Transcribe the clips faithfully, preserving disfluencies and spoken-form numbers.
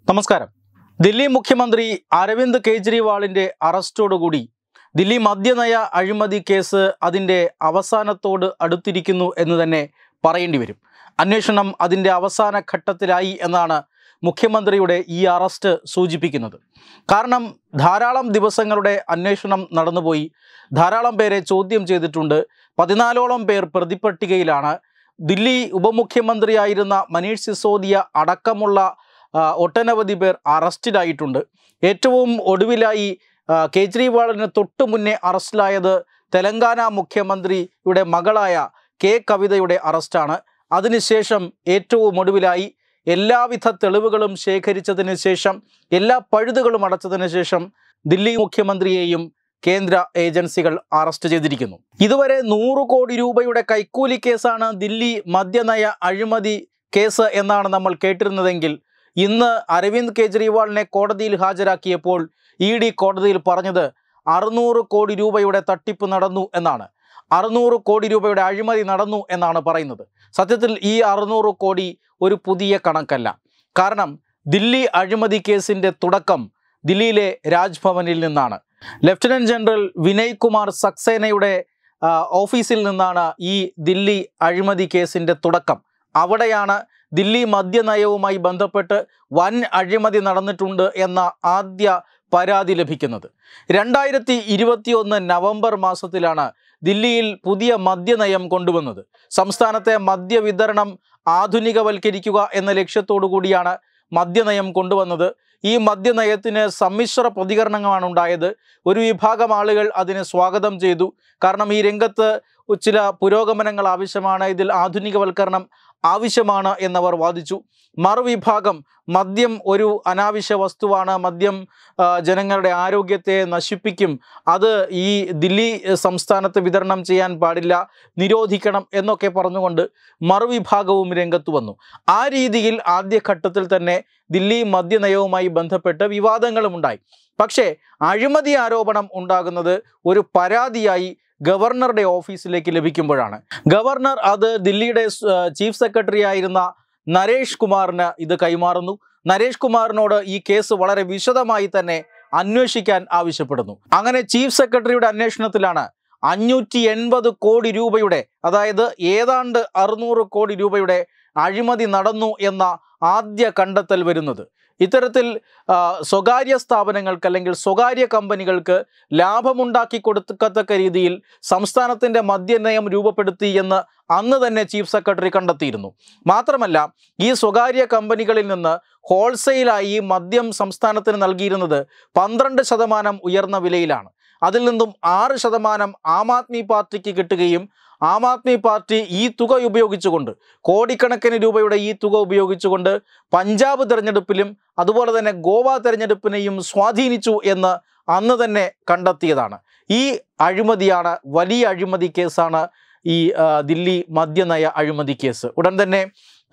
നമസ്കാരം. ദില്ലി മുഖ്യമന്ത്രി അരവിന്ദ് കെജ്രിവാളിന്റെ അറസ്റ്റോടുകൂടി ദില്ലി മദ്യനയ അഴിമതി കേസ് അതിൻ്റെ അവസാനത്തോട് അടുത്തിരിക്കുന്നു എന്ന് തന്നെ പറയേണ്ടി വരും. അന്വേഷണം അതിൻ്റെ അവസാന ഘട്ടത്തിലായി എന്നാണ് മുഖ്യമന്ത്രിയുടെ ഈ അറസ്റ്റ് സൂചിപ്പിക്കുന്നത്. കാരണം ധാരാളം ദിവസങ്ങളുടെ അന്വേഷണം നടന്നുപോയി, ധാരാളം പേരെ ചോദ്യം ചെയ്തിട്ടുണ്ട്, പതിനാലോളം പേർ പ്രതിപട്ടികയിലാണ്. ദില്ലി ഉപമുഖ്യമന്ത്രിയായിരുന്ന മനീഷ് സിസോദിയ അടക്കമുള്ള ഒട്ടനവധി പേർ അറസ്റ്റിലായിട്ടുണ്ട്. ഏറ്റവും ഒടുവിലായി കേജ്രിവാളിന് തൊട്ടു മുന്നേ അറസ്റ്റിലായത് തെലങ്കാന മുഖ്യമന്ത്രിയുടെ മകളായ കെ കവിതയുടെ അറസ്റ്റാണ്. അതിനുശേഷം ഏറ്റവും ഒടുവിലായി എല്ലാവിധ തെളിവുകളും ശേഖരിച്ചതിന് ശേഷം, എല്ലാ പഴുതുകളും അടച്ചതിന് ശേഷം ദില്ലി മുഖ്യമന്ത്രിയെയും കേന്ദ്ര ഏജൻസികൾ അറസ്റ്റ് ചെയ്തിരിക്കുന്നു. ഇതുവരെ നൂറ് കോടി രൂപയുടെ കൈക്കൂലി കേസാണ് ദില്ലി മദ്യനയ അഴിമതി കേസ് എന്നാണ് നമ്മൾ കേട്ടിരുന്നതെങ്കിൽ, ഇന്ന് അരവിന്ദ് കെജ്രിവാളിനെ കോടതിയിൽ ഹാജരാക്കിയപ്പോൾ ഇ ഡി കോടതിയിൽ പറഞ്ഞത് അറുന്നൂറ് കോടി രൂപയുടെ തട്ടിപ്പ് നടന്നു എന്നാണ്. അറുന്നൂറ് കോടി രൂപയുടെ അഴിമതി നടന്നു എന്നാണ് പറയുന്നത്. സത്യത്തിൽ ഈ അറുന്നൂറ് കോടി ഒരു പുതിയ കണക്കല്ല. കാരണം ദില്ലി അഴിമതി കേസിൻ്റെ തുടക്കം ദില്ലിയിലെ രാജ്ഭവനിൽ നിന്നാണ്. ലഫ്റ്റനന്റ് ജനറൽ വിനയ് കുമാർ സക്സേനയുടെ ഓഫീസിൽ നിന്നാണ് ഈ ദില്ലി അഴിമതി കേസിൻ്റെ തുടക്കം. അവിടെയാണ് ദില്ലി മദ്യനയവുമായി ബന്ധപ്പെട്ട് വൻ അഴിമതി നടന്നിട്ടുണ്ട് എന്ന ആദ്യ പരാതി ലഭിക്കുന്നത്. രണ്ടായിരത്തി ഇരുപത്തി ഒന്ന് നവംബർ മാസത്തിലാണ് ദില്ലിയിൽ പുതിയ മദ്യനയം കൊണ്ടുവന്നത്. സംസ്ഥാനത്തെ മദ്യവിതരണം ആധുനികവൽക്കരിക്കുക എന്ന ലക്ഷ്യത്തോടു കൂടിയാണ് മദ്യനയം കൊണ്ടുവന്നത്. ഈ മദ്യനയത്തിന് സമ്മിശ്ര പ്രതികരണങ്ങളാണ് ഉണ്ടായത്. ഒരു വിഭാഗം ആളുകൾ അതിനെ സ്വാഗതം ചെയ്തു. കാരണം ഈ രംഗത്ത് ചില പുരോഗമനങ്ങൾ ആവശ്യമാണ്, ഇതിൽ ആധുനികവൽക്കരണം ആവശ്യമാണ് എന്നവർ വാദിച്ചു. മറുവിഭാഗം മദ്യം ഒരു അനാവശ്യ വസ്തുവാണ്, മദ്യം ജനങ്ങളുടെ ആരോഗ്യത്തെ നശിപ്പിക്കും, അത് ഈ ദില്ലി സംസ്ഥാനത്ത് വിതരണം ചെയ്യാൻ പാടില്ല, നിരോധിക്കണം എന്നൊക്കെ പറഞ്ഞുകൊണ്ട് മറുവിഭാഗവും രംഗത്ത് വന്നു. ആ രീതിയിൽ ആദ്യഘട്ടത്തിൽ തന്നെ ദില്ലി മദ്യനയവുമായി ബന്ധപ്പെട്ട് വിവാദങ്ങളും ഉണ്ടായി. പക്ഷേ അഴിമതി ആരോപണം ഉണ്ടാകുന്നത് ഒരു പരാതിയായി ഗവർണറുടെ ഓഫീസിലേക്ക് ലഭിക്കുമ്പോഴാണ്. ഗവർണർ അത് ദില്ലിയുടെ ചീഫ് സെക്രട്ടറി ആയിരുന്ന നരേഷ് കുമാറിന് ഇത് കൈമാറുന്നു. നരേഷ് കുമാറിനോട് ഈ കേസ് വളരെ വിശദമായി തന്നെ അന്വേഷിക്കാൻ ആവശ്യപ്പെടുന്നു. അങ്ങനെ ചീഫ് സെക്രട്ടറിയുടെ അന്വേഷണത്തിലാണ് അഞ്ഞൂറ്റി എൺപത് കോടി രൂപയുടെ, അതായത് ഏതാണ്ട് അറുന്നൂറ് കോടി രൂപയുടെ അഴിമതി നടന്നു എന്ന ആദ്യ കണ്ടെത്തൽ വരുന്നത്. ഇത്തരത്തിൽ സ്വകാര്യ സ്ഥാപനങ്ങൾക്ക് അല്ലെങ്കിൽ സ്വകാര്യ കമ്പനികൾക്ക് ലാഭമുണ്ടാക്കി കൊടുക്കത്തക്ക രീതിയിൽ സംസ്ഥാനത്തിൻ്റെ മദ്യനയം രൂപപ്പെടുത്തി എന്ന് അന്ന് തന്നെ ചീഫ് സെക്രട്ടറി കണ്ടെത്തിയിരുന്നു. മാത്രമല്ല, ഈ സ്വകാര്യ കമ്പനികളിൽ നിന്ന് ഹോൾസെയിലായി മദ്യം സംസ്ഥാനത്തിന് നൽകിയിരുന്നത് പന്ത്രണ്ട് ശതമാനം ഉയർന്ന വിലയിലാണ്. അതിൽ നിന്നും ആറ് ശതമാനം ആം ആദ്മി പാർട്ടിക്ക് കിട്ടുകയും ആം ആദ്മി പാർട്ടി ഈ തുക ഉപയോഗിച്ചുകൊണ്ട്, കോടിക്കണക്കിന് രൂപയുടെ ഈ തുക ഉപയോഗിച്ചുകൊണ്ട് പഞ്ചാബ് തെരഞ്ഞെടുപ്പിലും അതുപോലെ തന്നെ ഗോവ തെരഞ്ഞെടുപ്പിനെയും സ്വാധീനിച്ചു എന്ന് അന്ന് തന്നെ കണ്ടെത്തിയതാണ്. ഈ അഴിമതിയാണ്, വലിയ അഴിമതി കേസാണ് ഈ ദില്ലി മദ്യനയ അഴിമതി കേസ്. ഉടൻ തന്നെ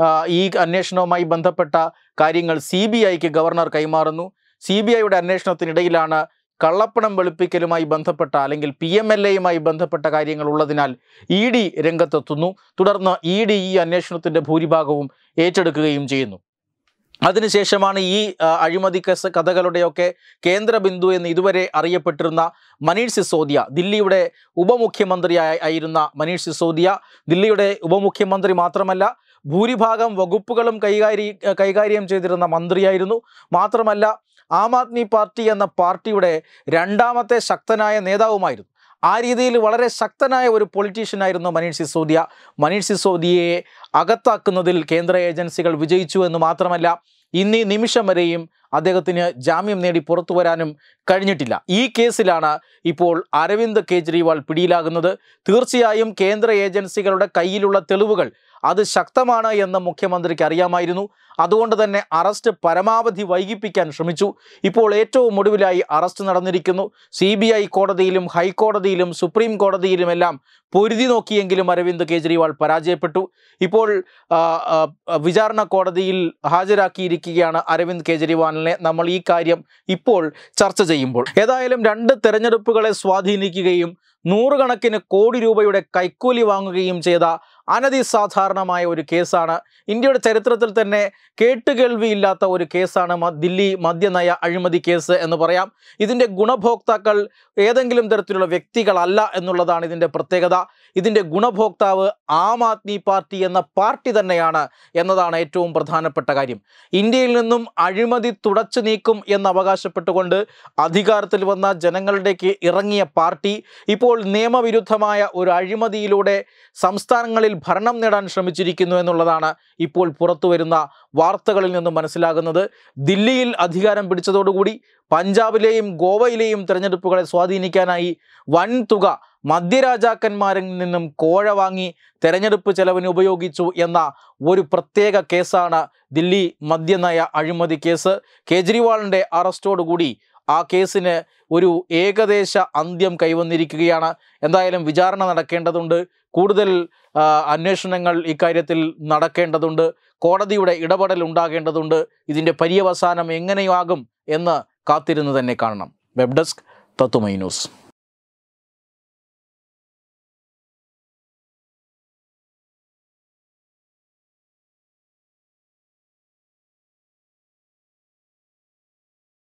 ഈ അന്വേഷണവുമായി ബന്ധപ്പെട്ട കാര്യങ്ങൾ സി ബി ഐക്ക് ഗവർണർ കൈമാറുന്നു. സി ബി ഐയുടെ അന്വേഷണത്തിനിടയിലാണ് കള്ളപ്പണം വെളുപ്പിക്കലുമായി ബന്ധപ്പെട്ട അല്ലെങ്കിൽ പി എം എൽ എയുമായി ബന്ധപ്പെട്ട കാര്യങ്ങൾ ഉള്ളതിനാൽ ഇ ഡി രംഗത്തെത്തുന്നു. തുടർന്ന് ഇ ഡി ഈ അന്വേഷണത്തിൻ്റെ ഭൂരിഭാഗവും ഏറ്റെടുക്കുകയും ചെയ്യുന്നു. അതിനുശേഷമാണ് ഈ അഴിമതി കേസ് കഥകളുടെയൊക്കെ കേന്ദ്ര ബിന്ദു എന്ന് ഇതുവരെ അറിയപ്പെട്ടിരുന്ന മനീഷ് സിസോദിയ, ദില്ലിയുടെ ഉപമുഖ്യമന്ത്രിയായി ആയിരുന്ന മനീഷ് സിസോദിയ, ദില്ലിയുടെ ഉപമുഖ്യമന്ത്രി മാത്രമല്ല ഭൂരിഭാഗം വകുപ്പുകളും കൈകാര്യ കൈകാര്യം ചെയ്തിരുന്ന മന്ത്രിയായിരുന്നു. മാത്രമല്ല ആം ആദ്മി പാർട്ടി എന്ന പാർട്ടിയുടെ രണ്ടാമത്തെ ശക്തനായ നേതാവുമായിരുന്നു. ആ രീതിയിൽ വളരെ ശക്തനായ ഒരു പൊളിറ്റീഷ്യനായിരുന്നു മനീഷ് സിസോദിയ. മനീഷ് സിസോദിയയെ അകത്താക്കുന്നതിൽ കേന്ദ്ര ഏജൻസികൾ വിജയിച്ചു എന്ന് മാത്രമല്ല, ഇന്നീ നിമിഷം വരെയും അദ്ദേഹത്തിന് ജാമ്യം നേടി പുറത്തു വരാനും കഴിഞ്ഞിട്ടില്ല. ഈ കേസിലാണ് ഇപ്പോൾ അരവിന്ദ് കെജ്രിവാൾ പിടിയിലാകുന്നത്. തീർച്ചയായും കേന്ദ്ര ഏജൻസികളുടെ കയ്യിലുള്ള തെളിവുകൾ അത് ശക്തമാണ് എന്ന് മുഖ്യമന്ത്രിക്ക് അറിയാമായിരുന്നു. അതുകൊണ്ട് തന്നെ അറസ്റ്റ് പരമാവധി വൈകിപ്പിക്കാൻ ശ്രമിച്ചു. ഇപ്പോൾ ഏറ്റവും ഒടുവിലായി അറസ്റ്റ് നടന്നിരിക്കുന്നു. സി ബി ഐ കോടതിയിലും ഹൈക്കോടതിയിലും സുപ്രീം കോടതിയിലുമെല്ലാം പൊരുതി നോക്കിയെങ്കിലും അരവിന്ദ് കെജ്രിവാൾ പരാജയപ്പെട്ടു. ഇപ്പോൾ വിചാരണ കോടതിയിൽ ഹാജരാക്കിയിരിക്കുകയാണ് അരവിന്ദ് കെജ്രിവാളിനെ. നമ്മൾ ഈ കാര്യം ഇപ്പോൾ ചർച്ച ചെയ്യുമ്പോൾ ഏതായാലും രണ്ട് തെരഞ്ഞെടുപ്പുകളെ സ്വാധീനിക്കുകയും നൂറുകണക്കിന് കോടി രൂപയുടെ കൈക്കൂലി വാങ്ങുകയും ചെയ്ത അനധിസാധാരണമായ ഒരു കേസാണ്. ഇന്ത്യയുടെ ചരിത്രത്തിൽ തന്നെ കേട്ടുകേൾവിയില്ലാത്ത ഒരു കേസാണ് ദില്ലി മദ്യനയ അഴിമതി കേസ് എന്ന് പറയാം. ഇതിൻ്റെ ഗുണഭോക്താക്കൾ ഏതെങ്കിലും തരത്തിലുള്ള വ്യക്തികളല്ല എന്നുള്ളതാണ് ഇതിൻ്റെ പ്രത്യേകത. ഇതിൻ്റെ ഗുണഭോക്താവ് ആം ആദ്മി പാർട്ടി എന്ന പാർട്ടി തന്നെയാണ് എന്നതാണ് ഏറ്റവും പ്രധാനപ്പെട്ട കാര്യം. ഇന്ത്യയിൽ നിന്നും അഴിമതി തുടച്ചു നീക്കും എന്ന് അവകാശപ്പെട്ടുകൊണ്ട് അധികാരത്തിൽ വന്ന ജനങ്ങളുടേക്ക് ഇറങ്ങിയ പാർട്ടി ഇപ്പോൾ നിയമവിരുദ്ധമായ ഒരു അഴിമതിയിലൂടെ സംസ്ഥാനങ്ങളിൽ ഭരണം നേടാൻ ശ്രമിച്ചിരിക്കുന്നു എന്നുള്ളതാണ് ഇപ്പോൾ പുറത്തു വരുന്ന വാർത്തകളിൽ നിന്നും മനസ്സിലാകുന്നത്. ദില്ലിയിൽ അധികാരം പിടിച്ചതോടുകൂടി പഞ്ചാബിലെയും ഗോവയിലെയും തെരഞ്ഞെടുപ്പുകളെ സ്വാധീനിക്കാനായി വൻ തുക മദ്യരാജാക്കന്മാരിൽ നിന്നും കോഴ വാങ്ങി തെരഞ്ഞെടുപ്പ് ചെലവിന് ഉപയോഗിച്ചു എന്ന ഒരു പ്രത്യേക കേസാണ് ദില്ലി മദ്യനയ അഴിമതി കേസ്. കേജ്രിവാളിൻ്റെ അറസ്റ്റോടുകൂടി ആ കേസിന് ഒരു ഏകദേശ അന്ത്യം കൈവന്നിരിക്കുകയാണ്. എന്തായാലും വിചാരണ നടക്കേണ്ടതുണ്ട്, കൂടുതൽ അന്വേഷണങ്ങൾ ഇക്കാര്യത്തിൽ നടക്കേണ്ടതുണ്ട്, കോടതിയുടെ ഇടപെടൽ ഉണ്ടാകേണ്ടതുണ്ട്. ഇതിൻ്റെ പര്യവസാനം എങ്ങനെയാകും എന്ന് കാത്തിരുന്ന് തന്നെ കാണണം. വെബ് ഡെസ്ക് തത്തുമൈ ന്യൂസ്.